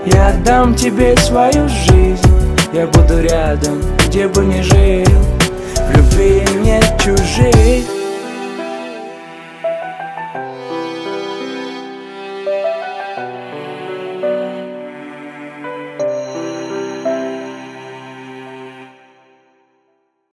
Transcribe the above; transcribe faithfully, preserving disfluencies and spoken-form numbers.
Я отдам тебе свою жизнь, я буду рядом, где бы ни жил. В любви нет чужих.